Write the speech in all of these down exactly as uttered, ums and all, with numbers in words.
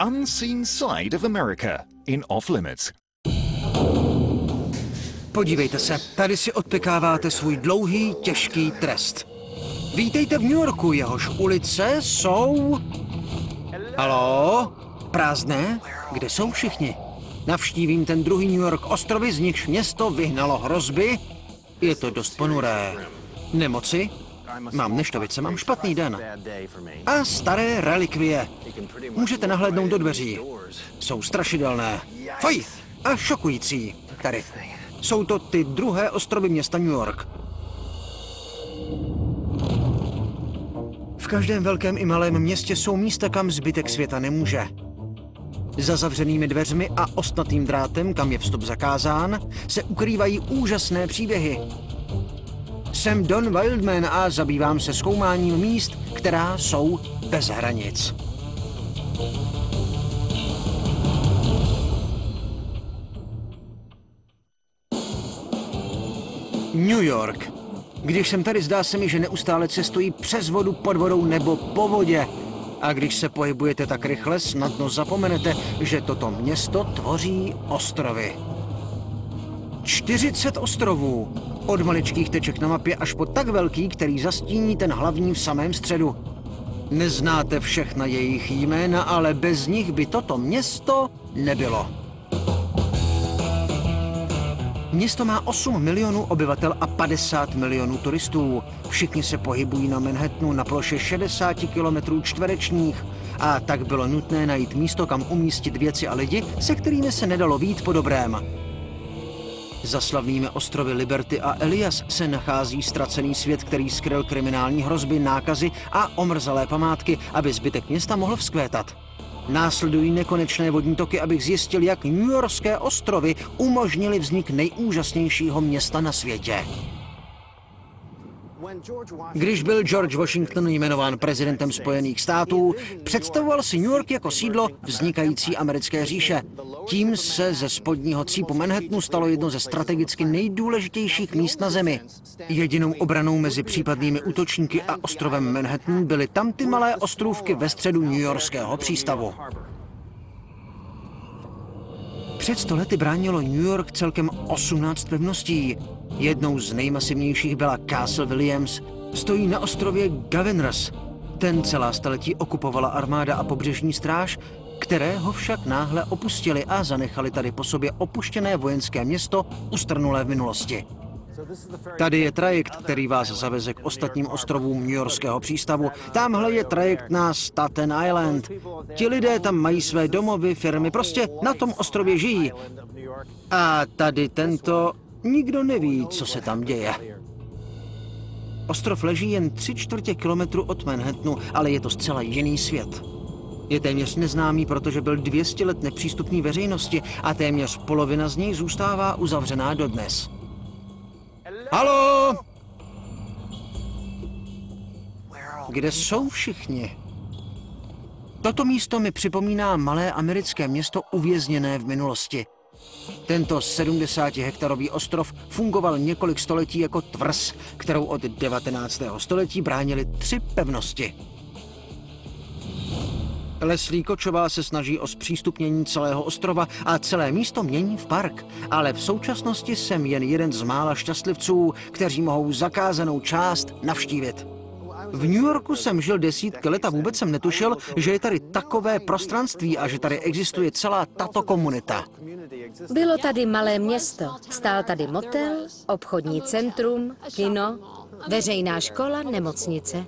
unseen side of America in Off Limits. Podívejte se, tady si odpekáváte svůj dlouhý, těžký trest. Vítejte v New Yorku, jehož ulice jsou... Haló? Prázdné? Kde jsou všichni? Navštívím ten druhý New York ostrovy, z nichž město vyhnalo hrozby. Je to dost ponuré. Nemoci? Mám neštovice, mám špatný den. A staré relikvie. Můžete nahlédnout do dveří. Jsou strašidelné. Foj! A šokující. Tady. Jsou to ty druhé ostrovy města New York. V každém velkém i malém městě jsou místa, kam zbytek světa nemůže. Za zavřenými dveřmi a ostnatým drátem, kam je vstup zakázán, se ukrývají úžasné příběhy. Jsem Don Wildman a zabývám se zkoumáním míst, která jsou bez hranic. New York. Když jsem tady, zdá se mi, že neustále cestují přes vodu, pod vodou nebo po vodě. A když se pohybujete tak rychle, snadno zapomenete, že toto město tvoří ostrovy. čtyřicet ostrovů. Od maličkých teček na mapě až po tak velký, který zastíní ten hlavní v samém středu. Neznáte všechna jejich jména, ale bez nich by toto město nebylo. Město má osm milionů obyvatel a padesát milionů turistů. Všichni se pohybují na Manhattanu na ploše šedesát kilometrů čtverečních. A tak bylo nutné najít místo, kam umístit věci a lidi, se kterými se nedalo vyjít po dobrém. Za slavnými ostrovy Liberty a Elias se nachází ztracený svět, který skryl kriminální hrozby, nákazy a omrzalé památky, aby zbytek města mohl vzkvétat. Následují nekonečné vodní toky, abych zjistil, jak newyorské ostrovy umožnily vznik nejúžasnějšího města na světě. Když byl George Washington jmenován prezidentem Spojených států, představoval si New York jako sídlo vznikající americké říše. Tím se ze spodního cípu Manhattanu stalo jedno ze strategicky nejdůležitějších míst na zemi. Jedinou obranou mezi případnými útočníky a ostrovem Manhattan byly tam ty malé ostrůvky ve středu newyorského přístavu. Před sto lety bránilo New York celkem osmnáct pevností. Jednou z nejmasivnějších byla Castle Williams. Stojí na ostrově Governor's. Ten celá staletí okupovala armáda a pobřežní stráž, které ho však náhle opustili a zanechali tady po sobě opuštěné vojenské město ustrnulé v minulosti. Tady je trajekt, který vás zaveze k ostatním ostrovům newyorského přístavu. Tamhle je trajekt na Staten Island. Ti lidé tam mají své domovy, firmy, prostě na tom ostrově žijí. A tady tento... Nikdo neví, co se tam děje. Ostrov leží jen tři čtvrtě kilometru od Manhattanu, ale je to zcela jiný svět. Je téměř neznámý, protože byl dvě stě let nepřístupný veřejnosti a téměř polovina z něj zůstává uzavřená dodnes. Haló! Kde jsou všichni? Toto místo mi připomíná malé americké město uvězněné v minulosti. Tento sedmdesátihektarový ostrov fungoval několik století jako tvrz, kterou od devatenáctého století bránili tři pevnosti. Leslie Kočová se snaží o zpřístupnění celého ostrova a celé místo mění v park, ale v současnosti jsem jen jeden z mála šťastlivců, kteří mohou zakázanou část navštívit. V New Yorku jsem žil desítky let a vůbec jsem netušil, že je tady takové prostranství a že tady existuje celá tato komunita. Bylo tady malé město, stál tady motel, obchodní centrum, kino, veřejná škola, nemocnice.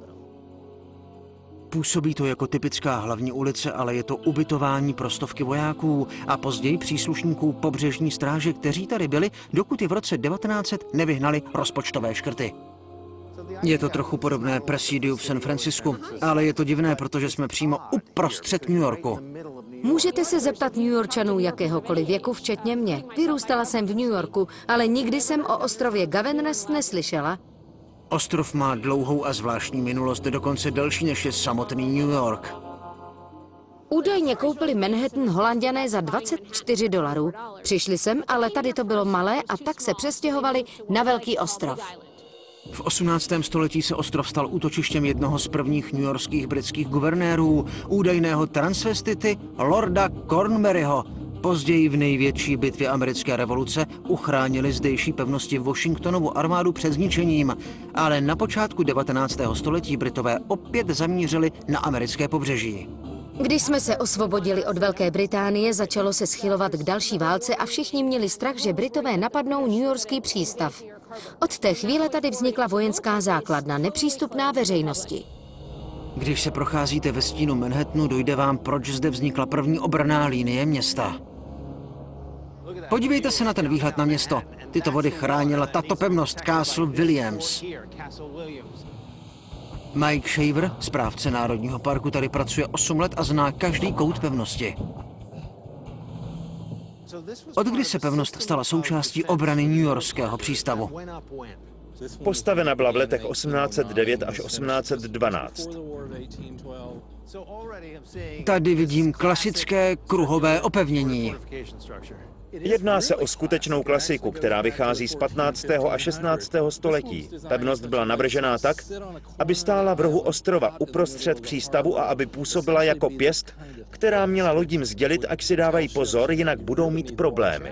Působí to jako typická hlavní ulice, ale je to ubytování pro stovky vojáků a později příslušníků pobřežní stráže, kteří tady byli, dokud je v roce devatenáct set nevyhnali rozpočtové škrty. Je to trochu podobné Presidiu v San Francisku, ale je to divné, protože jsme přímo uprostřed New Yorku. Můžete se zeptat Newyorčanů jakéhokoliv věku, včetně mě. Vyrůstala jsem v New Yorku, ale nikdy jsem o ostrově Governor's neslyšela. Ostrov má dlouhou a zvláštní minulost, dokonce delší než je samotný New York. Údajně koupili Manhattan Holanďané za dvacet čtyři dolarů. Přišli sem, ale tady to bylo malé a tak se přestěhovali na velký ostrov. V osmnáctém století se ostrov stal útočištěm jednoho z prvních newyorských britských guvernérů, údajného transvestity Lorda Cornburyho. Později v největší bitvě americké revoluce uchránili zdejší pevnosti Washingtonovu armádu před zničením, ale na počátku devatenáctého století Britové opět zamířili na americké pobřeží. Když jsme se osvobodili od Velké Británie, začalo se schylovat k další válce a všichni měli strach, že Britové napadnou newyorský přístav. Od té chvíle tady vznikla vojenská základna, nepřístupná veřejnosti. Když se procházíte ve stínu Manhattanu, dojde vám, proč zde vznikla první obranná linie města. Podívejte se na ten výhled na město. Tyto vody chránila tato pevnost Castle Williams. Mike Shaver, správce Národního parku, tady pracuje osm let a zná každý kout pevnosti. Od kdy se pevnost stala součástí obrany newyorského přístavu? Postavena byla v letech osmnáct set devět až osmnáct set dvanáct. Tady vidím klasické kruhové opevnění. Jedná se o skutečnou klasiku, která vychází z patnáctého a šestnáctého století. Pevnost byla navržená tak, aby stála v rohu ostrova uprostřed přístavu a aby působila jako pěst, která měla lodím sdělit, ať si dávají pozor, jinak budou mít problémy.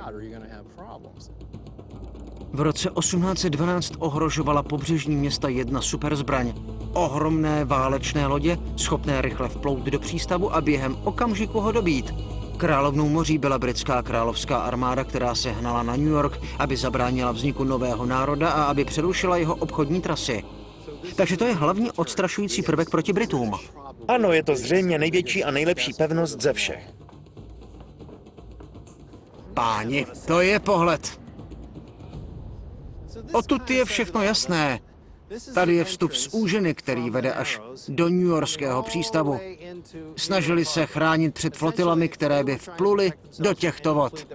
V roce osmnáct set dvanáct ohrožovala pobřežní města jedna superzbraň. Ohromné válečné lodě, schopné rychle vplout do přístavu a během okamžiku ho dobít. Královnou moří byla britská královská armáda, která se hnala na New York, aby zabránila vzniku nového národa a aby přerušila jeho obchodní trasy. Takže to je hlavní odstrašující prvek proti Britům. Ano, je to zřejmě největší a nejlepší pevnost ze všech. Páni, to je pohled. Odtud je všechno jasné. Tady je vstup z úžiny, který vede až do newyorského přístavu. Snažili se chránit před flotilami, které by vpluly do těchto vod.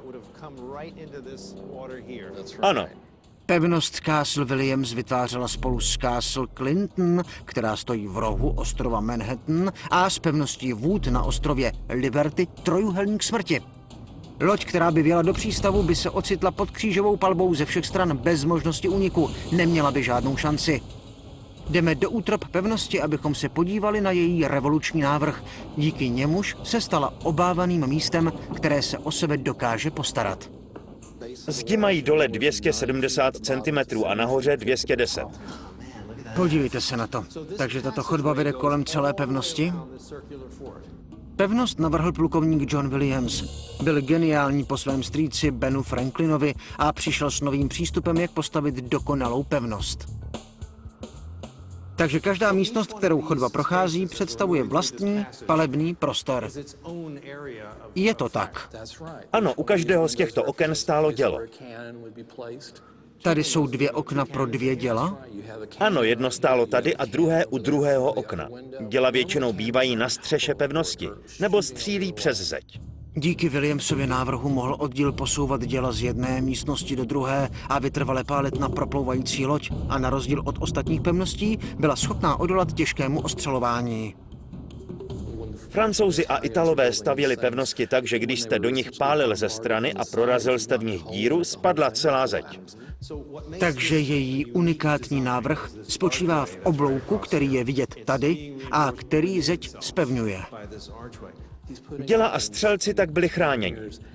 Ano. Pevnost Castle Williams vytvářela spolu s Castle Clinton, která stojí v rohu ostrova Manhattan, a s pevností Wood na ostrově Liberty trojúhelník smrti. Loď, která by vjela do přístavu, by se ocitla pod křížovou palbou ze všech stran bez možnosti úniku. Neměla by žádnou šanci. Jdeme do útrop pevnosti, abychom se podívali na její revoluční návrh. Díky němuž se stala obávaným místem, které se o sebe dokáže postarat. Zdi mají dole dvě stě sedmdesát centimetrů a nahoře dvě stě deset. Podívejte se na to. Takže tato chodba vede kolem celé pevnosti? Pevnost navrhl plukovník John Williams. Byl geniální po svém strýci Benu Franklinovi a přišel s novým přístupem, jak postavit dokonalou pevnost. Takže každá místnost, kterou chodba prochází, představuje vlastní palebný prostor. Je to tak. Ano, u každého z těchto oken stálo dělo. Tady jsou dvě okna pro dvě děla? Ano, jedno stálo tady a druhé u druhého okna. Děla většinou bývají na střeše pevnosti, nebo střílí přes zeď. Díky Williamsově návrhu mohl oddíl posouvat děla z jedné místnosti do druhé a vytrvale pálit na proplouvající loď a na rozdíl od ostatních pevností byla schopná odolat těžkému ostřelování. Francouzi a Italové stavěli pevnosti tak, že když jste do nich pálil ze strany a prorazil jste v nich díru, spadla celá zeď. Takže její unikátní návrh spočívá v oblouku, který je vidět tady a který zeď zpevňuje. Děla a střelci tak byli chráněni.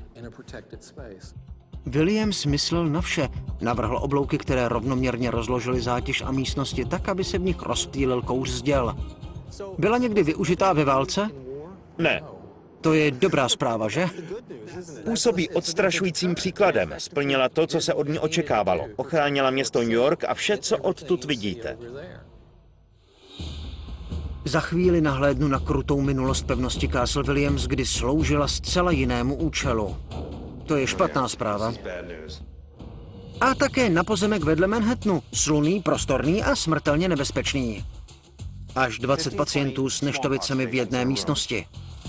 Williams myslel na vše. Navrhl oblouky, které rovnoměrně rozložily zátěž a místnosti tak, aby se v nich rozptýlil kouř z děl. Byla někdy využitá ve válce? Ne. To je dobrá zpráva, že? Působí odstrašujícím příkladem. Splnila to, co se od ní očekávalo. Ochránila město New York a vše, co odtud vidíte. Za chvíli nahlédnu na krutou minulost pevnosti Castle Williams, kdy sloužila zcela jinému účelu. To je špatná zpráva. A také na pozemek vedle Manhattanu. Slunný, prostorný a smrtelně nebezpečný. Až dvacet pacientů s neštovicemi v jedné místnosti.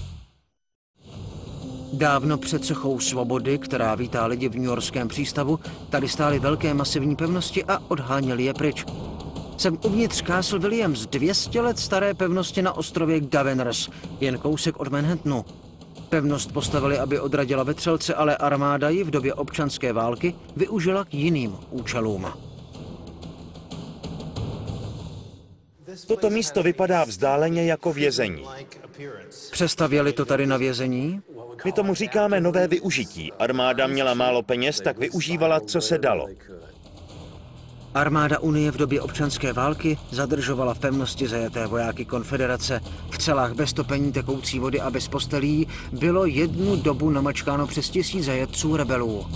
Dávno před sochou Svobody, která vítá lidi v newyorském přístavu, tady stály velké masivní pevnosti a odháněli je pryč. Jsem uvnitř Castle Williams, dvě stě let staré pevnosti na ostrově Governors, jen kousek od Manhattanu. Pevnost postavili, aby odradila vetřelce, ale armáda ji v době občanské války využila k jiným účelům. Toto místo vypadá vzdáleně jako vězení. Přestavěli to tady na vězení? My tomu říkáme nové využití. Armáda měla málo peněz, tak využívala, co se dalo. Armáda Unie v době občanské války zadržovala v pevnosti zajaté vojáky konfederace. V celách bez topení, tekoucí vody a bez postelí bylo jednu dobu namačkáno přes tisíc zajatců rebelů.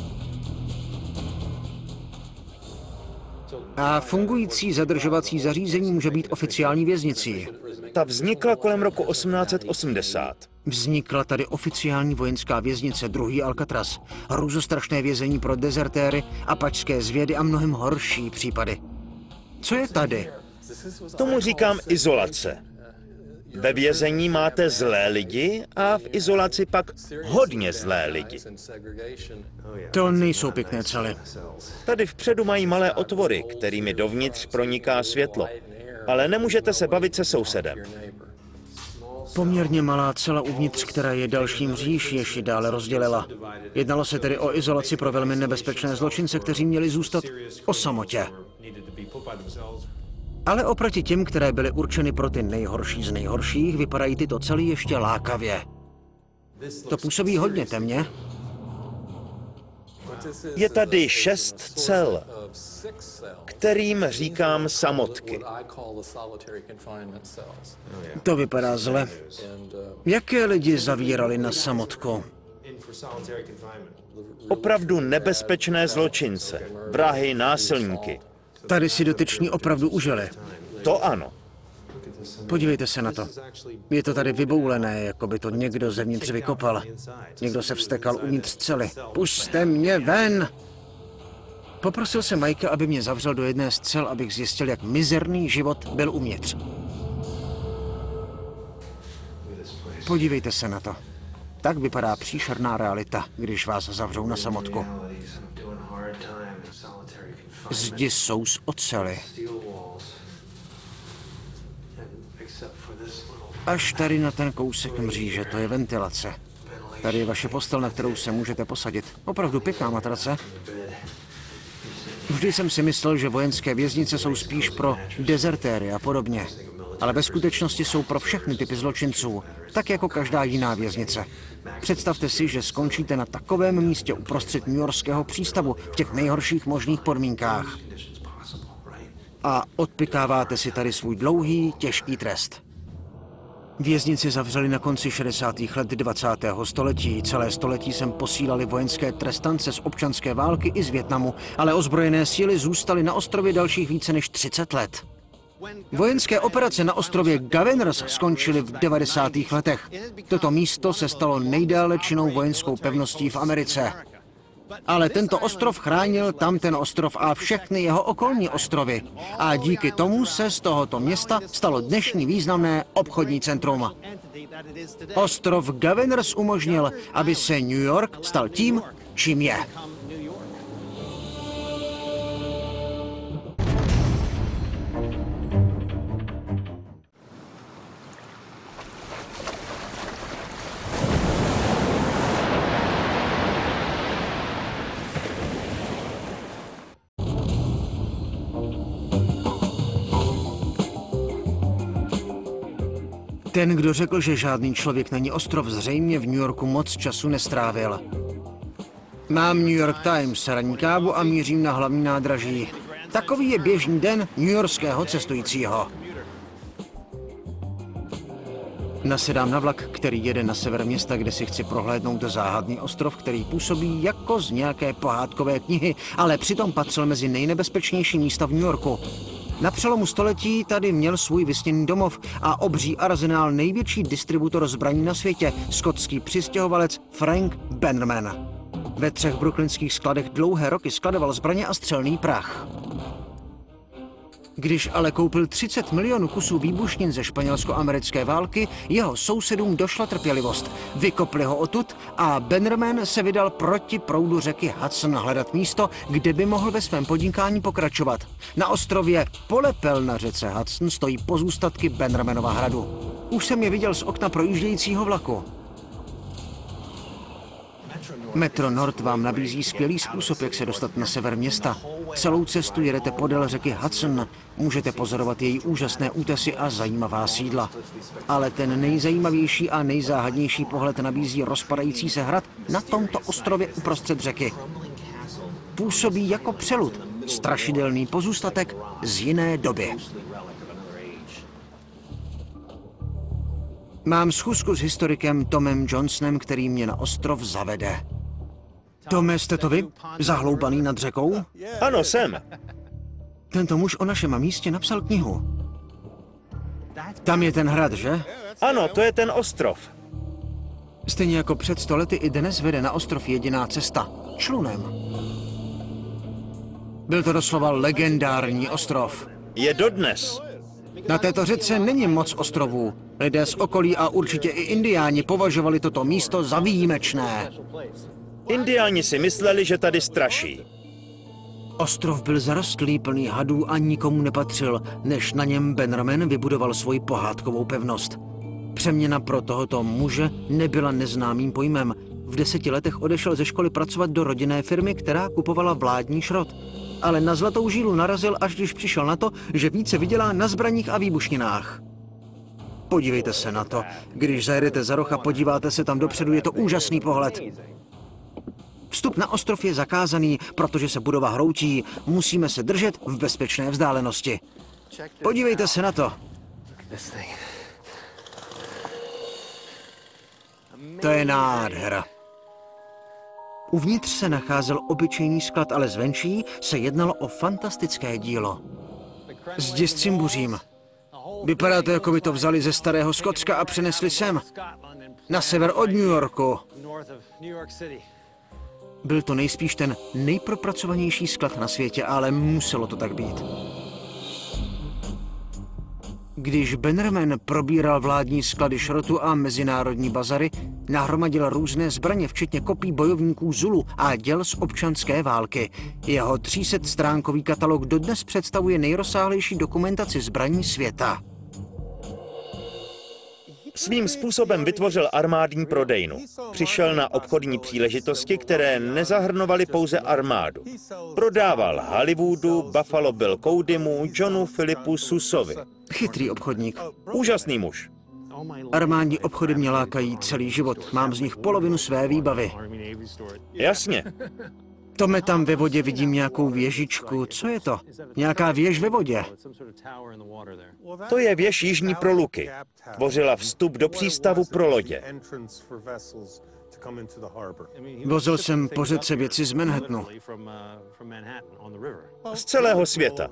A fungující zadržovací zařízení může být oficiální věznicí. Ta vznikla kolem roku osmnáct set osmdesát. Vznikla tady oficiální vojenská věznice, druhý Alcatraz, hrůzostrašné vězení pro dezertéry, apačské zvědy a mnohem horší případy. Co je tady? Tomu říkám izolace. Ve vězení máte zlé lidi a v izolaci pak hodně zlé lidi. To nejsou pěkné cely. Tady vpředu mají malé otvory, kterými dovnitř proniká světlo. Ale nemůžete se bavit se sousedem. Poměrně malá cela uvnitř, která je dalším říš, jež ji dále rozdělila. Jednalo se tedy o izolaci pro velmi nebezpečné zločince, kteří měli zůstat o samotě. Ale oproti těm, které byly určeny pro ty nejhorší z nejhorších, vypadají tyto cely ještě lákavě. To působí hodně temně. Je tady šest cel, kterým říkám samotky. To vypadá zle. Jaké lidi zavírali na samotku? Opravdu nebezpečné zločince, vrahy, násilníky. Tady si dotyční opravdu užili. To ano. Podívejte se na to. Je to tady vyboulené, jako by to někdo zevnitř vykopal. Někdo se vztekal uvnitř cely. Pusťte mě ven! Poprosil jsem Mikea, aby mě zavřel do jedné z cel, abych zjistil, jak mizerný život byl uvnitř. Podívejte se na to. Tak vypadá příšerná realita, když vás zavřou na samotku. Zdi jsou z oceli. Až tady na ten kousek mříže, to je ventilace. Tady je vaše postel, na kterou se můžete posadit. Opravdu pěkná matrace. Vždy jsem si myslel, že vojenské věznice jsou spíš pro dezertéry a podobně. Ale ve skutečnosti jsou pro všechny typy zločinců, tak jako každá jiná věznice. Představte si, že skončíte na takovém místě uprostřed newyorského přístavu v těch nejhorších možných podmínkách. A odpikáváte si tady svůj dlouhý, těžký trest. Věznici zavřeli na konci šedesátých let dvacátého století. Celé století sem posílali vojenské trestance z občanské války i z Vietnamu, ale ozbrojené síly zůstaly na ostrově dalších více než třicet let. Vojenské operace na ostrově Governors skončily v devadesátých letech. Toto místo se stalo nejdále činnou vojenskou pevností v Americe. Ale tento ostrov chránil tamten ostrov a všechny jeho okolní ostrovy. A díky tomu se z tohoto města stalo dnešní významné obchodní centrum. Ostrov Governors umožnil, aby se New York stal tím, čím je. Ten, kdo řekl, že žádný člověk není ostrov, zřejmě v New Yorku moc času nestrávil. Mám New York Times, ranní kávu a mířím na hlavní nádraží. Takový je běžný den newyorského cestujícího. Nasedám na vlak, který jede na sever města, kde si chci prohlédnout záhadný ostrov, který působí jako z nějaké pohádkové knihy, ale přitom patřil mezi nejnebezpečnější místa v New Yorku. Na přelomu století tady měl svůj vysněný domov a obří arzenál největší distributor zbraní na světě, skotský přistěhovalec Frank Bannerman. Ve třech brooklynských skladech dlouhé roky skladoval zbraně a střelný prach. Když ale koupil třicet milionů kusů výbušnin ze španělsko-americké války, jeho sousedům došla trpělivost. Vykopli ho odtud a Bannerman se vydal proti proudu řeky Hudson hledat místo, kde by mohl ve svém podnikání pokračovat. Na ostrově Polepel na řece Hudson stojí pozůstatky Bannermanova hradu. Už jsem je viděl z okna projíždějícího vlaku. Metro North vám nabízí skvělý způsob, jak se dostat na sever města. Celou cestu jedete podél řeky Hudson. Můžete pozorovat její úžasné útesy a zajímavá sídla. Ale ten nejzajímavější a nejzáhadnější pohled nabízí rozpadající se hrad na tomto ostrově uprostřed řeky. Působí jako přelud, strašidelný pozůstatek z jiné doby. Mám schůzku s historikem Tomem Johnsonem, který mě na ostrov zavede. Tome, jste to vy? Zahloubaný nad řekou? Ano, jsem. Tento muž o našem místě napsal knihu. Tam je ten hrad, že? Ano, to je ten ostrov. Stejně jako před sto lety i dnes vede na ostrov jediná cesta. Člunem. Byl to doslova legendární ostrov. Je dodnes. Na této řece není moc ostrovů. Lidé z okolí a určitě i indiáni považovali toto místo za výjimečné. Indiáni si mysleli, že tady straší. Ostrov byl zarostlý, plný hadů a nikomu nepatřil, než na něm Bannerman vybudoval svoji pohádkovou pevnost. Přeměna pro tohoto muže nebyla neznámým pojmem. V deseti letech odešel ze školy pracovat do rodinné firmy, která kupovala vládní šrot. Ale na zlatou žílu narazil, až když přišel na to, že více vydělá na zbraních a výbušninách. Podívejte se na to. Když zajedete za roh a podíváte se tam dopředu, je to úžasný pohled. Vstup na ostrov je zakázaný, protože se budova hroutí. Musíme se držet v bezpečné vzdálenosti. Podívejte se na to. To je nádhera. Uvnitř se nacházel obyčejný sklad, ale zvenčí se jednalo o fantastické dílo. Zdi s cimbuřím. Vypadá to, jako by to vzali ze starého Skotska a přenesli sem. Na sever od New Yorku. Byl to nejspíš ten nejpropracovanější sklad na světě, ale muselo to tak být. Když Bannerman probíral vládní sklady šrotu a mezinárodní bazary, nahromadil různé zbraně, včetně kopií bojovníků Zulu a děl z občanské války. Jeho tří set stránkový katalog dodnes představuje nejrozsáhlejší dokumentaci zbraní světa. Svým způsobem vytvořil armádní prodejnu. Přišel na obchodní příležitosti, které nezahrnovaly pouze armádu. Prodával Hollywoodu, Buffalo Bill Codymu, Johnu Philipu Susovi. Chytrý obchodník. Úžasný muž. Armádní obchody mě lákají celý život. Mám z nich polovinu své výbavy. Jasně. Tome, tam ve vodě vidím nějakou věžičku. Co je to? Nějaká věž ve vodě. To je věž Jižní Proluky. Tvořila vstup do přístavu pro lodě. Vozil jsem po řece věci z Manhattanu. Z celého světa.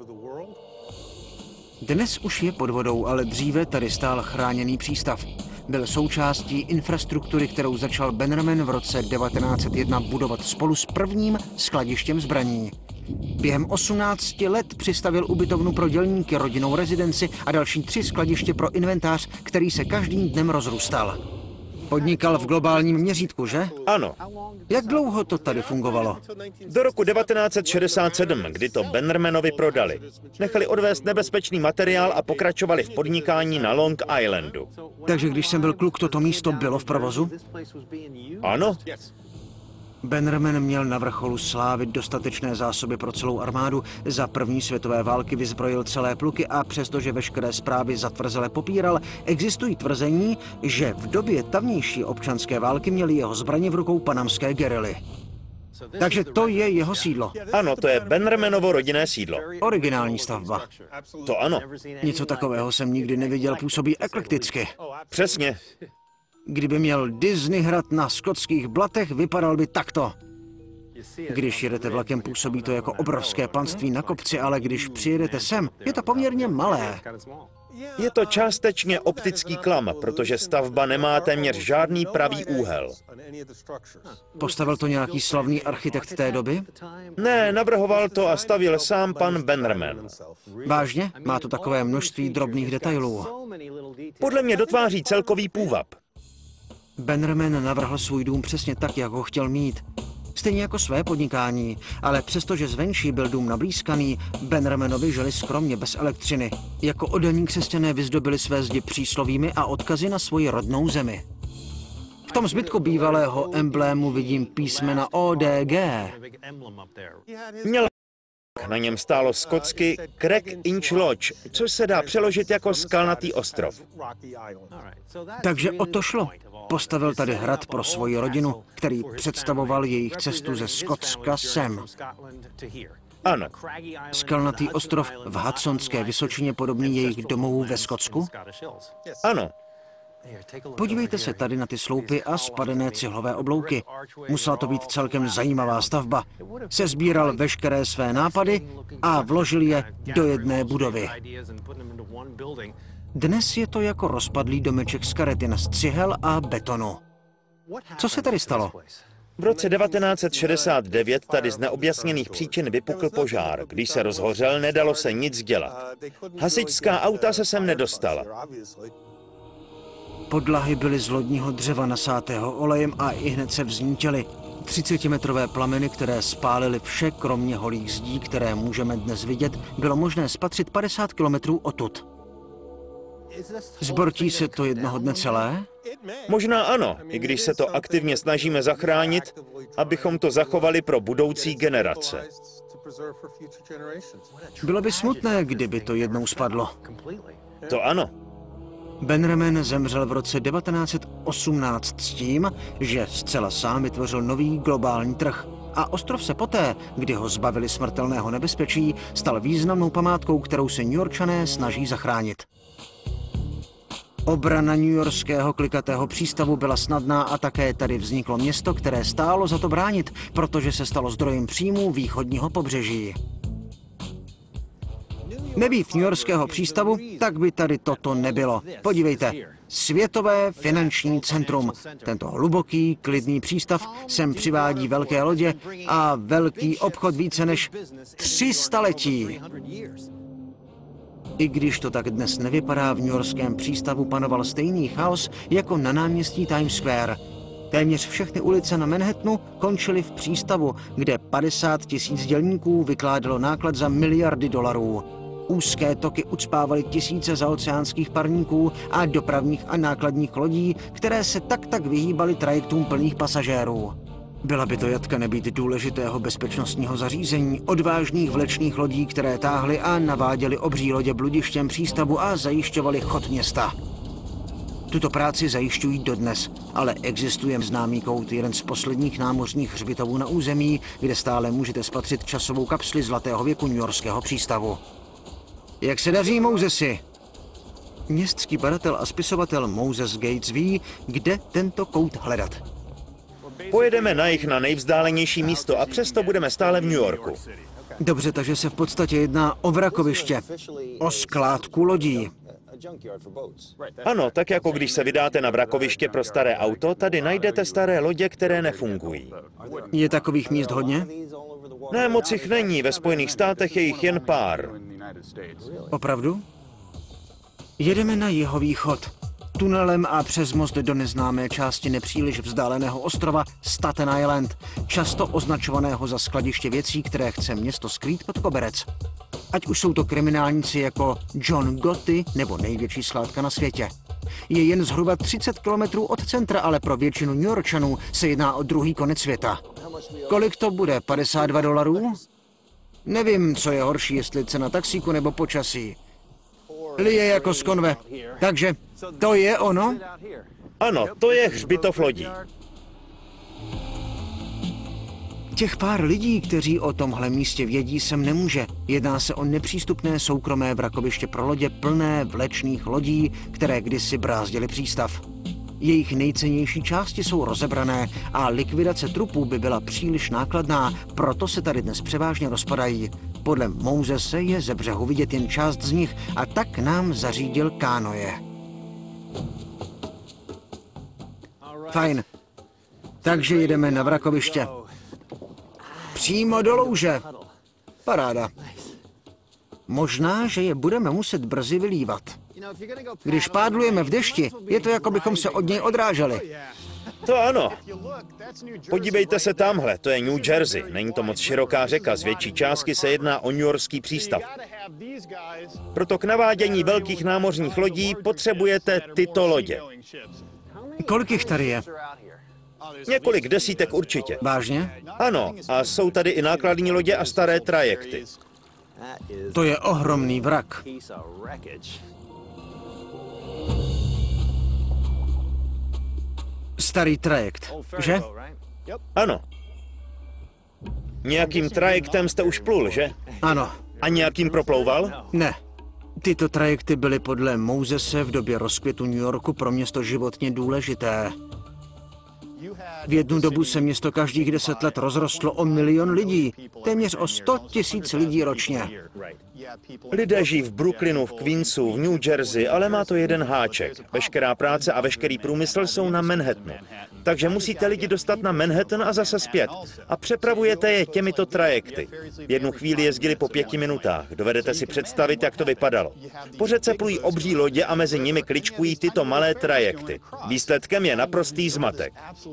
Dnes už je pod vodou, ale dříve tady stál chráněný přístav. Byl součástí infrastruktury, kterou začal Bannerman v roce devatenáct set jedna budovat spolu s prvním skladištěm zbraní. Během osmnácti let přistavil ubytovnu pro dělníky, rodinnou rezidenci a další tři skladiště pro inventář, který se každým dnem rozrůstal. Podnikal v globálním měřítku, že? Ano. Jak dlouho to tady fungovalo? Do roku devatenáct set šedesát sedm, kdy to Bannermanovi prodali. Nechali odvést nebezpečný materiál a pokračovali v podnikání na Long Islandu. Takže když jsem byl kluk, toto místo bylo v provozu? Ano. Bannerman měl na vrcholu slávy dostatečné zásoby pro celou armádu. Za první světové války vyzbrojil celé pluky a přestože veškeré zprávy zatvrzele popíral, existují tvrzení, že v době tamnější občanské války měli jeho zbraně v rukou panamské gerily. Takže to je jeho sídlo. Ano, to je Bannermanovo rodinné sídlo. Originální stavba. To ano. Něco takového jsem nikdy neviděl, působí eklekticky. Přesně. Kdyby měl Disney hrad na skotských blatech, vypadal by takto. Když jedete vlakem, působí to jako obrovské panství na kopci, ale když přijedete sem, je to poměrně malé. Je to částečně optický klam, protože stavba nemá téměř žádný pravý úhel. Postavil to nějaký slavný architekt té doby? Ne, navrhoval to a stavil sám pan Bannerman. Vážně? Má to takové množství drobných detailů. Podle mě dotváří celkový půvab. Bannerman navrhl svůj dům přesně tak, jak ho chtěl mít. Stejně jako své podnikání, ale přestože zvenčí byl dům nablýskaný, Bannermanovi žili skromně bez elektřiny. Jako oddaní křesťané vyzdobili své zdi příslovími a odkazy na svoji rodnou zemi. V tom zbytku bývalého emblému vidím písmena O D G. Měl na něm stálo skotsky Craig Inch Lodge, což se dá přeložit jako skalnatý ostrov. Takže o to šlo. Postavil tady hrad pro svoji rodinu, který představoval jejich cestu ze Skotska sem. Ano. Skalnatý ostrov v Hudsonské vysočině podobný jejich domovů ve Skotsku? Ano. Podívejte se tady na ty sloupy a spadené cihlové oblouky. Musela to být celkem zajímavá stavba. Sesbíral veškeré své nápady a vložil je do jedné budovy. Dnes je to jako rozpadlý domeček z karetin z cihel a betonu. Co se tady stalo? V roce devatenáct set šedesát devět tady z neobjasněných příčin vypukl požár. Když se rozhořel, nedalo se nic dělat. Hasičská auta se sem nedostala. Podlahy byly z lodního dřeva nasátého olejem a ihned se vznítily. třicetimetrové plameny, které spálily vše, kromě holých zdí, které můžeme dnes vidět, bylo možné spatřit padesát kilometrů odtud. Zbortí se to jednoho dne celé? Možná ano, i když se to aktivně snažíme zachránit, abychom to zachovali pro budoucí generace. Bylo by smutné, kdyby to jednou spadlo. To ano. Bannerman zemřel v roce devatenáct set osmnáct s tím, že zcela sám vytvořil nový globální trh. A ostrov se poté, kdy ho zbavili smrtelného nebezpečí, stal významnou památkou, kterou se Newyorčané snaží zachránit. Obrana newyorského klikatého přístavu byla snadná a také tady vzniklo město, které stálo za to bránit, protože se stalo zdrojem příjmů východního pobřeží. Nebýt newyorského přístavu, tak by tady toto nebylo. Podívejte, světové finanční centrum. Tento hluboký, klidný přístav sem přivádí velké lodě a velký obchod více než tři staletí. I když to tak dnes nevypadá, v newyorském přístavu panoval stejný chaos jako na náměstí Times Square. Téměř všechny ulice na Manhattanu končily v přístavu, kde padesát tisíc dělníků vykládalo náklad za miliardy dolarů. Úzké toky ucpávaly tisíce zaoceánských parníků a dopravních a nákladních lodí, které se tak tak vyhýbaly trajektům plných pasažérů. Byla by to jatka nebýt důležitého bezpečnostního zařízení, odvážných vlečných lodí, které táhly a naváděly obří lodě bludištěm přístavu a zajišťovaly chod města. Tuto práci zajišťují dodnes, ale existuje známý kout, jeden z posledních námořních hřbitovů na území, kde stále můžete spatřit časovou kapsli zlatého věku newyorského přístavu. Jak se daří, Mosesi? Městský badatel a spisovatel Moses Gates ví, kde tento kout hledat. Pojedeme na jih na nejvzdálenější místo a přesto budeme stále v New Yorku. Dobře, takže se v podstatě jedná o vrakoviště, o skládku lodí. Ano, tak jako když se vydáte na vrakoviště pro staré auto, tady najdete staré lodě, které nefungují. Je takových míst hodně? Ne, moc jich není, ve Spojených státech je jich jen pár. Opravdu? Jedeme na jihovýchod. Tunelem a přes most do neznámé části nepříliš vzdáleného ostrova Staten Island, často označovaného za skladiště věcí, které chce město skrýt pod koberec. Ať už jsou to kriminálníci jako John Gotti nebo největší skládka na světě. Je jen zhruba třicet kilometrů od centra, ale pro většinu Newyorčanů se jedná o druhý konec světa. Kolik to bude? padesát dva dolarů? Nevím, co je horší, jestli cena taxíku nebo počasí. Lije jako z konve. Takže to je ono? Ano, to je hřbitov lodí. Těch pár lidí, kteří o tomhle místě vědí, sem nemůže. Jedná se o nepřístupné soukromé vrakoviště pro lodě plné vlečných lodí, které kdysi brázdily přístav. Jejich nejcennější části jsou rozebrané a likvidace trupů by byla příliš nákladná, proto se tady dnes převážně rozpadají. Podle Mosese je ze břehu vidět jen část z nich a tak nám zařídil kánoje. Fajn. Takže jedeme na vrakoviště. Přímo do louže. Paráda. Možná, že je budeme muset brzy vylívat. Když pádlujeme v dešti, je to, jako bychom se od něj odráželi. To ano. Podívejte se tamhle, to je New Jersey. Není to moc široká řeka, z větší částky se jedná o newyorský přístav. Proto k navádění velkých námořních lodí potřebujete tyto lodě. Kolik jich tady je? Několik desítek určitě. Vážně? Ano, a jsou tady i nákladní lodě a staré trajekty. To je ohromný vrak. Starý trajekt, že? Ano. Nějakým trajektem jste už plul, že? Ano. A nějakým proplouval? Ne. Tyto trajekty byly podle Mosese v době rozkvětu New Yorku pro město životně důležité. V jednu dobu se město každých deset let rozrostlo o milion lidí, téměř o sto tisíc lidí ročně. Lidé žijí v Brooklynu, v Queensu, v New Jersey, ale má to jeden háček. Veškerá práce a veškerý průmysl jsou na Manhattanu. Takže musíte lidi dostat na Manhattan a zase zpět. A přepravujete je těmito trajekty. V jednu chvíli jezdili po pěti minutách. Dovedete si představit, jak to vypadalo. Po řece plují obří lodě a mezi nimi kličkují tyto malé trajekty. Výsledkem je naprostý zmatek.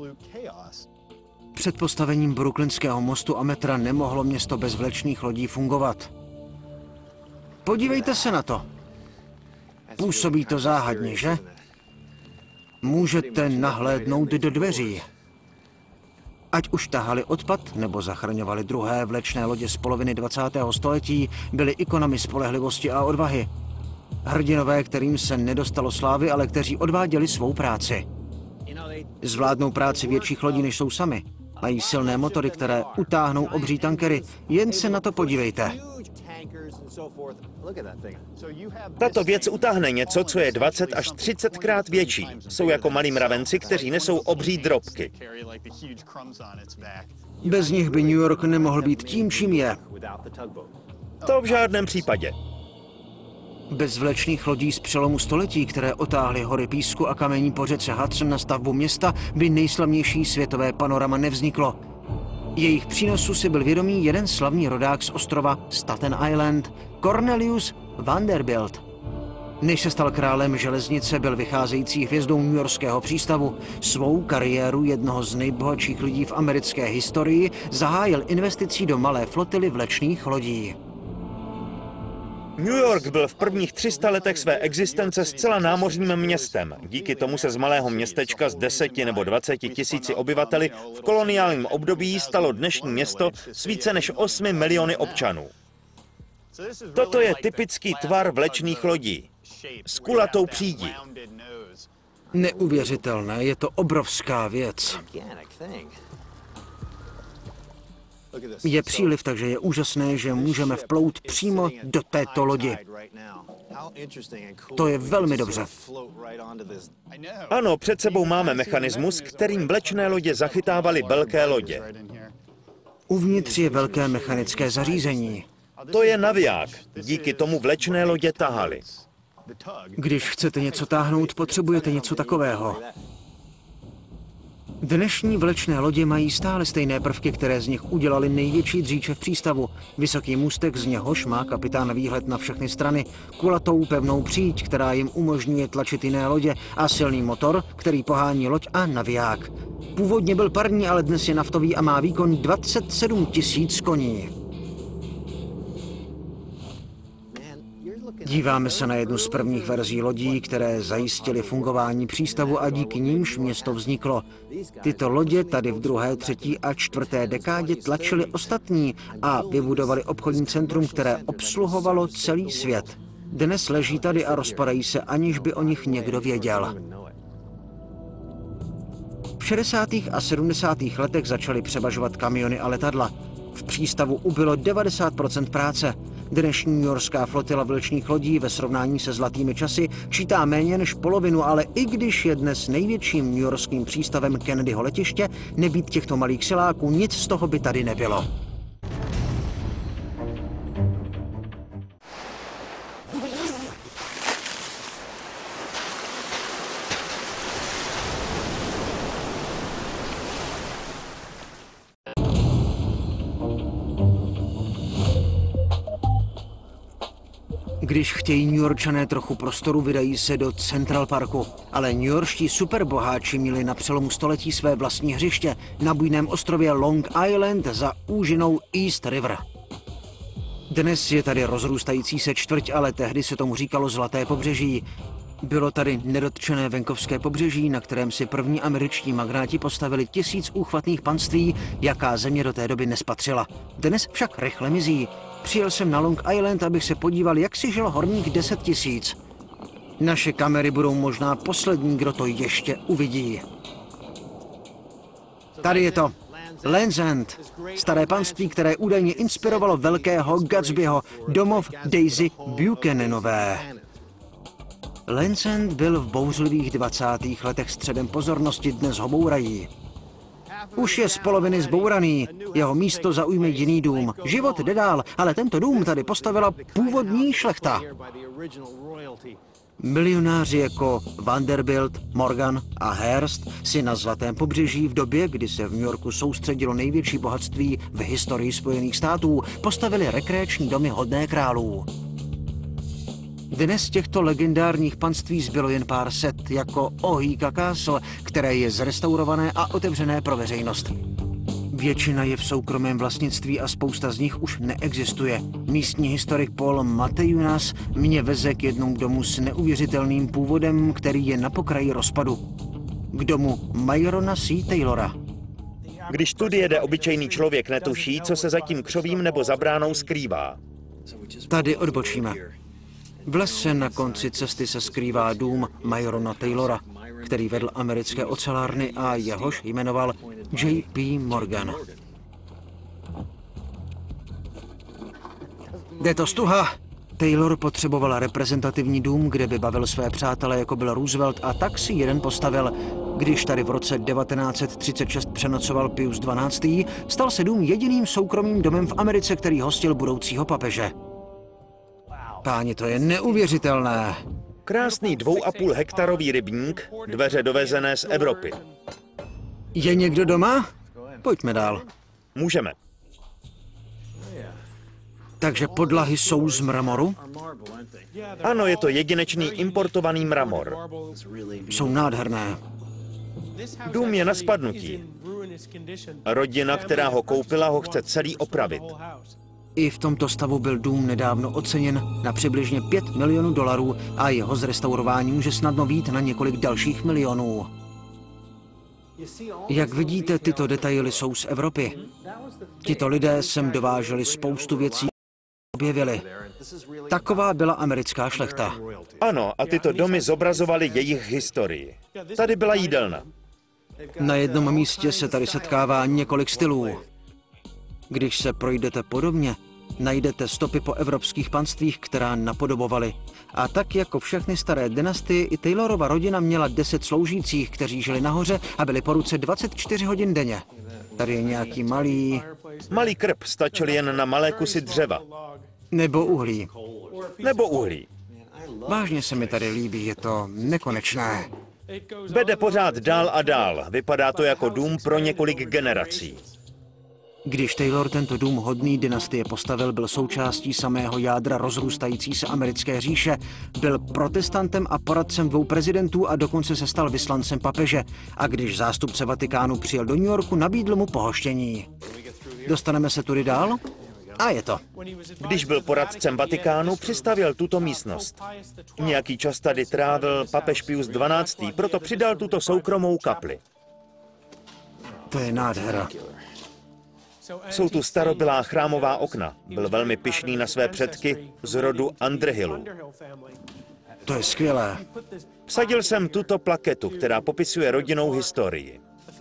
Před postavením Brooklynského mostu a metra nemohlo město bez vlečných lodí fungovat. Podívejte se na to. Působí to záhadně, že? Můžete nahlédnout do dveří. Ať už tahali odpad, nebo zachraňovali druhé vlečné lodě z poloviny dvacátého století, byly ikonami spolehlivosti a odvahy. Hrdinové, kterým se nedostalo slávy, ale kteří odváděli svou práci. Zvládnou práci větších lodí, než jsou sami. Mají silné motory, které utáhnou obří tankery. Jen se na to podívejte. Tato věc utáhne něco, co je dvacet až třicet krát větší. Jsou jako malí mravenci, kteří nesou obří drobky. Bez nich by New York nemohl být tím, čím je. To v žádném případě. Bez vlečných lodí z přelomu století, které otáhly hory písku a kamení po řece Hudson na stavbu města, by nejslavnější světové panorama nevzniklo. Jejich přínosu si byl vědomý jeden slavný rodák z ostrova Staten Island, Cornelius Vanderbilt. Než se stal králem železnice, byl vycházející hvězdou newyorského přístavu. Svou kariéru jednoho z nejbohatších lidí v americké historii zahájil investicí do malé flotily vlečných lodí. New York byl v prvních tři sta letech své existence zcela námořním městem. Díky tomu se z malého městečka s deseti nebo dvaceti tisíci obyvateli v koloniálním období stalo dnešní město s více než osmi miliony občanů. Toto je typický tvar vlečných lodí. S kulatou přídí. Neuvěřitelné, je to obrovská věc. Je příliv, takže je úžasné, že můžeme vplout přímo do této lodi. To je velmi dobře. Ano, před sebou máme mechanismus, kterým vlečné lodě zachytávaly velké lodě. Uvnitř je velké mechanické zařízení. To je naviják. Díky tomu vlečné lodě tahaly. Když chcete něco táhnout, potřebujete něco takového. Dnešní vlečné lodě mají stále stejné prvky, které z nich udělali největší dříče v přístavu. Vysoký můstek, z něhož má kapitán výhled na všechny strany, kulatou pevnou příď, která jim umožňuje tlačit jiné lodě, a silný motor, který pohání loď a naviják. Původně byl parní, ale dnes je naftový a má výkon dvacet sedm tisíc koní. Díváme se na jednu z prvních verzí lodí, které zajistily fungování přístavu a díky nímž město vzniklo. Tyto lodě tady v druhé, třetí a čtvrté dekádě tlačily ostatní a vybudovali obchodní centrum, které obsluhovalo celý svět. Dnes leží tady a rozpadají se, aniž by o nich někdo věděl. V šedesátých a sedmdesátých letech začaly převažovat kamiony a letadla. V přístavu ubylo devadesát procent práce. Dnešní newyorská flotila vlečných lodí ve srovnání se zlatými časy čítá méně než polovinu, ale i když je dnes největším newyorským přístavem Kennedyho letiště, nebýt těchto malých siláků, nic z toho by tady nebylo. Když chtějí Newyorčané trochu prostoru, vydají se do Central Parku. Ale newyorští superboháči měli na přelomu století své vlastní hřiště na bujném ostrově Long Island za úžinou East River. Dnes je tady rozrůstající se čtvrť, ale tehdy se tomu říkalo Zlaté pobřeží. Bylo tady nedotčené venkovské pobřeží, na kterém si první američtí magnáti postavili tisíc úchvatných panství, jaká země do té doby nespatřila. Dnes však rychle mizí. Přijel jsem na Long Island, abych se podíval, jak si žilo horních deset tisíc. Naše kamery budou možná poslední, kdo to ještě uvidí. Tady je to. Land's End, staré panství, které údajně inspirovalo velkého Gatsbyho, domov Daisy Buchananové. Land's End byl v bouřlivých dvacátých letech středem pozornosti, dnes ho bourají. Už je z poloviny zbouraný, jeho místo zaujme jiný dům. Život jde dál, ale tento dům tady postavila původní šlechta. Milionáři jako Vanderbilt, Morgan a Hearst si na Zlatém pobřeží v době, kdy se v New Yorku soustředilo největší bohatství v historii Spojených států, postavili rekreační domy hodné králů. Dnes těchto legendárních panství zbylo jen pár set, jako Ohika Castle, které je zrestaurované a otevřené pro veřejnost. Většina je v soukromém vlastnictví a spousta z nich už neexistuje. Místní historik Paul Mateunas mě veze k jednomu domu s neuvěřitelným původem, který je na pokraji rozpadu. K domu Myrona C. Taylora. Když tudy jede obyčejný člověk, netuší, co se za tím křovím nebo za bránou skrývá. Tady odbočíme. V lese na konci cesty se skrývá dům Myrona Taylora, který vedl americké ocelárny a jehož jmenoval J P Morgan. Jde to stuha! Taylor potřeboval reprezentativní dům, kde by bavil své přátele, jako byl Roosevelt, a tak si jeden postavil. Když tady v roce devatenáct set třicet šest přenocoval Pius dvanáctý. stal se dům jediným soukromým domem v Americe, který hostil budoucího papeže. Páni, to je neuvěřitelné. Krásný dvou a půl hektarový rybník, dveře dovezené z Evropy. Je někdo doma? Pojďme dál. Můžeme. Takže podlahy jsou z mramoru? Ano, je to jedinečný importovaný mramor. Jsou nádherné. Dům je na spadnutí. Rodina, která ho koupila, ho chce celý opravit. I v tomto stavu byl dům nedávno oceněn na přibližně pět milionů dolarů a jeho zrestaurování může snadno vyjít na několik dalších milionů. Jak vidíte, tyto detaily jsou z Evropy. Tito lidé sem dováželi spoustu věcí, objevili. Taková byla americká šlechta. Ano, a tyto domy zobrazovaly jejich historii. Tady byla jídelna. Na jednom místě se tady setkává několik stylů. Když se projdete podobně, najdete stopy po evropských panstvích, která napodobovaly. A tak jako všechny staré dynastie, i Taylorova rodina měla deset sloužících, kteří žili nahoře a byli po ruce dvacet čtyři hodin denně. Tady je nějaký malý... Malý krb stačil jen na malé kusy dřeva. Nebo uhlí. Nebo uhlí. Vážně se mi tady líbí, je to nekonečné. Vede pořád dál a dál. Vypadá to jako dům pro několik generací. Když Taylor tento dům hodný dynastie postavil, byl součástí samého jádra rozrůstající se americké říše, byl protestantem a poradcem dvou prezidentů a dokonce se stal vyslancem papeže. A když zástupce Vatikánu přijel do New Yorku, nabídl mu pohoštění. Dostaneme se tudy dál? A je to. Když byl poradcem Vatikánu, přistavěl tuto místnost. Nějaký čas tady trávil papež Pius dvanáctý, proto přidal tuto soukromou kapli. To je nádhera. Jsou tu starobylá chrámová okna. Byl velmi pyšný na své předky z rodu Underhillu. To je skvělé. Vsadil jsem tuto plaketu, která popisuje rodinnou historii.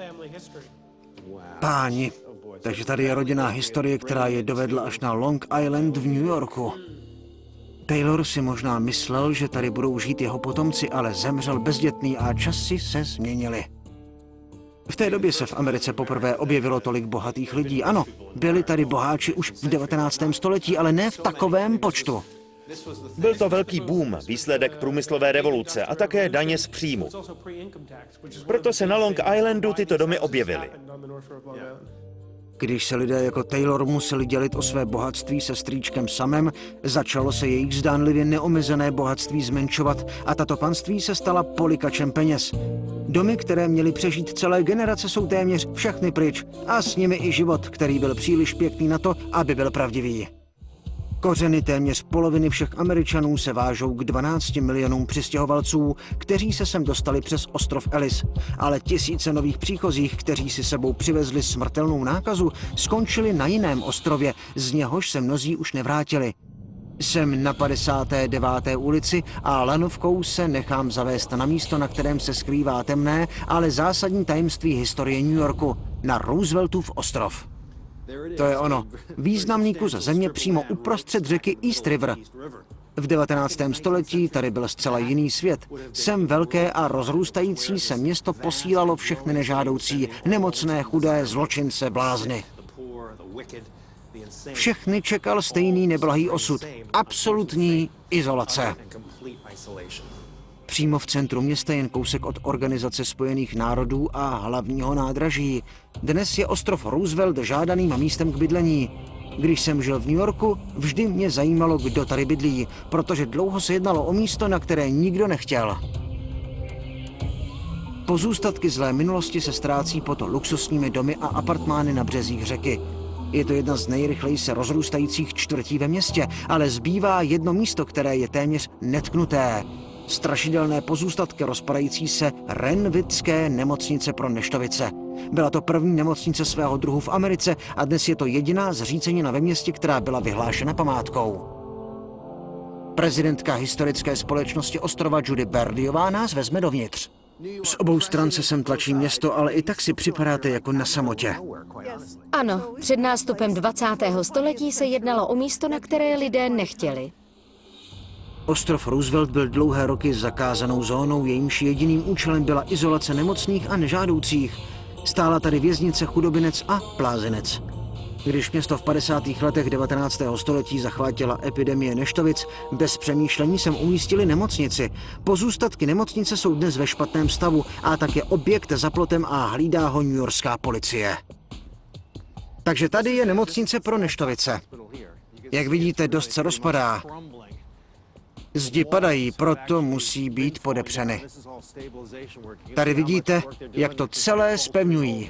Páni, takže tady je rodinná historie, která je dovedla až na Long Island v New Yorku. Taylor si možná myslel, že tady budou žít jeho potomci, ale zemřel bezdětný a časy se změnily. V té době se v Americe poprvé objevilo tolik bohatých lidí. Ano, byli tady boháči už v devatenáctém století, ale ne v takovém počtu. Byl to velký boom, výsledek průmyslové revoluce a také daně z příjmu. Proto se na Long Islandu tyto domy objevily. Když se lidé jako Taylor museli dělit o své bohatství se strýčkem samem, začalo se jejich zdánlivě neomezené bohatství zmenšovat a tato panství se stala polikačem peněz. Domy, které měly přežít celé generace, jsou téměř všechny pryč a s nimi i život, který byl příliš pěkný na to, aby byl pravdivý. Kořeny téměř poloviny všech Američanů se vážou k dvanácti milionům přistěhovalců, kteří se sem dostali přes ostrov Ellis. Ale tisíce nových příchozích, kteří si sebou přivezli smrtelnou nákazu, skončili na jiném ostrově, z něhož se mnozí už nevrátili. Jsem na padesáté deváté ulici a lanovkou se nechám zavést na místo, na kterém se skrývá temné, ale zásadní tajemství historie New Yorku, na Rooseveltův ostrov. To je ono. Významný kus země přímo uprostřed řeky East River. V devatenáctém století tady byl zcela jiný svět. Sem velké a rozrůstající se město posílalo všechny nežádoucí, nemocné, chudé, zločince, blázny. Všechny čekal stejný neblahý osud. Absolutní izolace. Přímo v centru města, jen kousek od Organizace spojených národů a hlavního nádraží. Dnes je ostrov Roosevelt žádaným místem k bydlení. Když jsem žil v New Yorku, vždy mě zajímalo, kdo tady bydlí, protože dlouho se jednalo o místo, na které nikdo nechtěl. Pozůstatky zlé minulosti se ztrácí pod luxusními domy a apartmány na březích řeky. Je to jedna z nejrychleji se rozrůstajících čtvrtí ve městě, ale zbývá jedno místo, které je téměř netknuté. Strašidelné pozůstatky rozpadající se Renwickské nemocnice pro neštovice. Byla to první nemocnice svého druhu v Americe a dnes je to jediná zřícenina ve městě, která byla vyhlášena památkou. Prezidentka historické společnosti ostrova Judy Berdiová nás vezme dovnitř. Z obou stran se sem tlačí město, ale i tak si připadáte jako na samotě. Ano, před nástupem dvacátého století se jednalo o místo, na které lidé nechtěli. Ostrov Roosevelt byl dlouhé roky zakázanou zónou, jejímž jediným účelem byla izolace nemocných a nežádoucích. Stála tady věznice, chudobinec a blázinec. Když město v padesátých letech devatenáctého století zachvátila epidemie neštovic, bez přemýšlení sem umístili nemocnici. Pozůstatky nemocnice jsou dnes ve špatném stavu a tak je objekt za plotem a hlídá ho newyorská policie. Takže tady je nemocnice pro neštovice. Jak vidíte, dost se rozpadá. Zdi padají, proto musí být podepřeny. Tady vidíte, jak to celé zpevňují.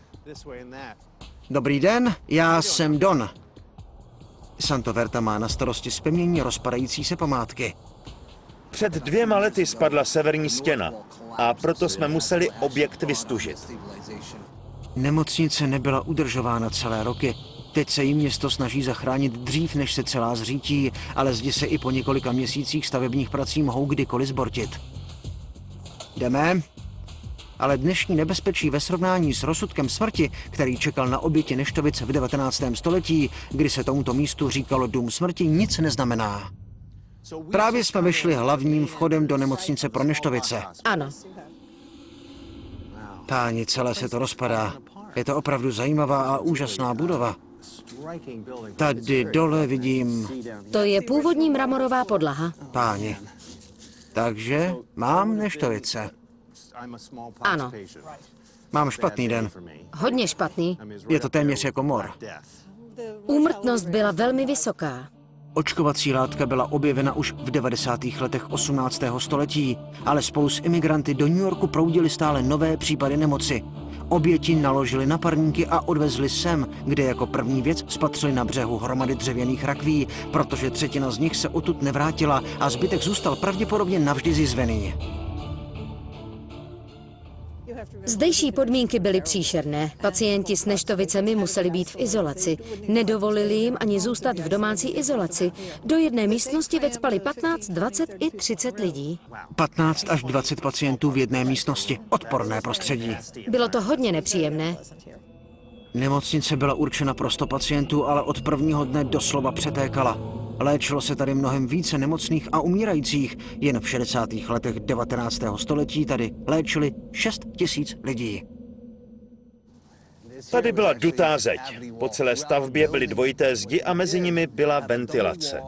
Dobrý den, já jsem Don. Santoverta má na starosti zpevnění rozpadající se památky. Před dvěma lety spadla severní stěna a proto jsme museli objekt vystužit. Nemocnice nebyla udržována celé roky. Teď se jí město snaží zachránit dřív, než se celá zřítí, ale zdi se i po několika měsících stavebních prací mohou kdykoliv zbortit. Jdeme? Ale dnešní nebezpečí ve srovnání s rozsudkem smrti, který čekal na oběti neštovic v devatenáctém století, kdy se tomuto místu říkalo dům smrti, nic neznamená. Právě jsme vyšli hlavním vchodem do nemocnice pro neštovice. Ano. Páni, celé se to rozpadá. Je to opravdu zajímavá a úžasná budova. Tady dole vidím... To je původní mramorová podlaha. Páni. Takže mám neštovice. Ano. Mám špatný den. Hodně špatný. Je to téměř jako mor. Úmrtnost byla velmi vysoká. Očkovací látka byla objevena už v devadesátých letech osmnáctého století, ale spolu s imigranty do New Yorku proudily stále nové případy nemoci. Oběti naložili na parníky a odvezli sem, kde jako první věc spatřili na břehu hromady dřevěných rakví, protože třetina z nich se odtud nevrátila a zbytek zůstal pravděpodobně navždy zjizvený. Zdejší podmínky byly příšerné. Pacienti s neštovicemi museli být v izolaci. Nedovolili jim ani zůstat v domácí izolaci. Do jedné místnosti vecpali patnáct, dvacet i třicet lidí. patnáct až dvacet pacientů v jedné místnosti. Odporné prostředí. Bylo to hodně nepříjemné. Nemocnice byla určena pro sto pacientů, ale od prvního dne doslova přetékala. Léčilo se tady mnohem více nemocných a umírajících. Jen v šedesátých letech devatenáctého století tady léčili šest tisíc lidí. Tady byla dutá zeď. Po celé stavbě byly dvojité zdi a mezi nimi byla ventilace.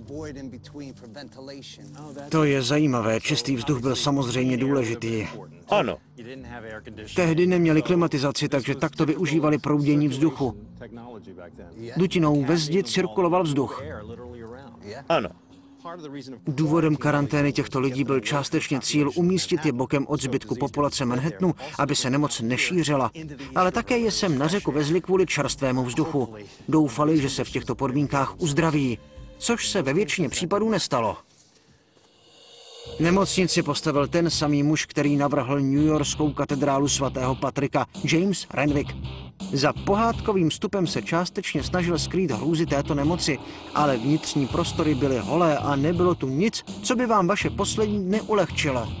To je zajímavé. Čistý vzduch byl samozřejmě důležitý. Ano. Tehdy neměli klimatizaci, takže takto využívali proudění vzduchu. Dutinou ve zdi cirkuloval vzduch. Ano. Důvodem karantény těchto lidí byl částečně cíl umístit je bokem od zbytku populace Manhattanu, aby se nemoc nešířila. Ale také je sem na řeku vezli kvůli čerstvému vzduchu. Doufali, že se v těchto podmínkách uzdraví. což se ve většině případů nestalo. Nemocnici postavil ten samý muž, který navrhl newyorskou katedrálu svatého Patrika, James Renwick. Za pohádkovým vstupem se částečně snažil skrýt hrůzy této nemoci, ale vnitřní prostory byly holé a nebylo tu nic, co by vám vaše poslední dny ulehčilo.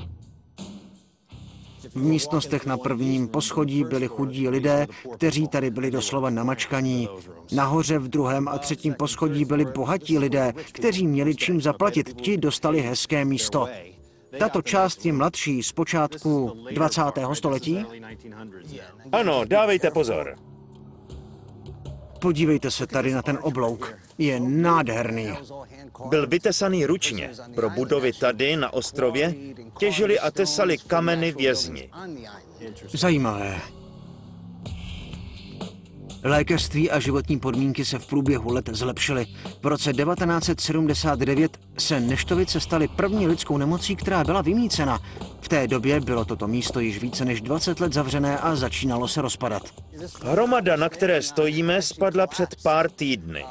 V místnostech na prvním poschodí byli chudí lidé, kteří tady byli doslova namačkaní. Nahoře v druhém a třetím poschodí byli bohatí lidé, kteří měli čím zaplatit, ti dostali hezké místo. Tato část je mladší, z počátku dvacátého století. Ano, dávejte pozor. Podívejte se tady na ten oblouk. Je nádherný. Byl vytesaný ručně. Pro budovy tady na ostrově těžili a tesali kameny vězni. Zajímavé. Lékařství a životní podmínky se v průběhu let zlepšily. V roce devatenáct set sedmdesát devět se neštovice staly první lidskou nemocí, která byla vymýcena. V té době bylo toto místo již více než dvacet let zavřené a začínalo se rozpadat. Hromada, na které stojíme, spadla před pár týdny.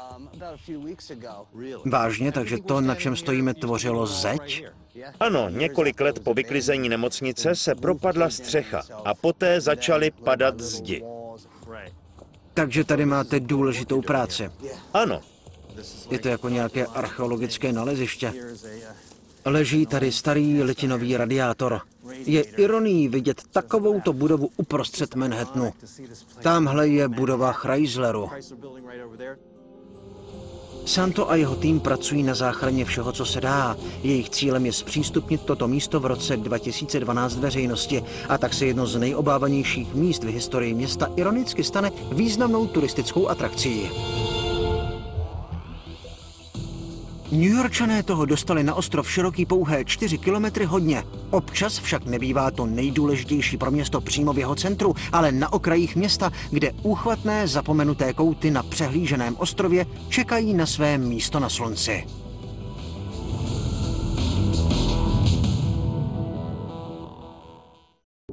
Vážně, takže to, na čem stojíme, tvořilo zeď? Ano, několik let po vyklizení nemocnice se propadla střecha a poté začaly padat zdi. Takže tady máte důležitou práci. Ano. Je to jako nějaké archeologické naleziště. Leží tady starý litinový radiátor. Je ironií vidět takovouto budovu uprostřed Manhattanu. Tamhle je budova Chrysleru. Santo a jeho tým pracují na záchraně všeho, co se dá. Jejich cílem je zpřístupnit toto místo v roce dva tisíce dvanáct veřejnosti a tak se jedno z nejobávanějších míst v historii města ironicky stane významnou turistickou atrakcí. Newyorčané toho dostali na ostrov široký pouhé čtyři kilometry hodně. Občas však nebývá to nejdůležitější pro město přímo v jeho centru, ale na okrajích města, kde úchvatné zapomenuté kouty na přehlíženém ostrově čekají na své místo na slunci.